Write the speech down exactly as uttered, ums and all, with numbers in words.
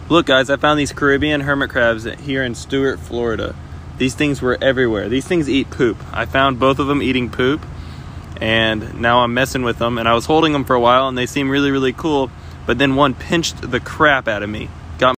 Look guys, I found these Caribbean hermit crabs here in Stuart, Florida. These things were everywhere. These things eat poop. I found both of them eating poop, and now I'm messing with them, and I was holding them for a while and they seem really, really cool, but then one pinched the crap out of me.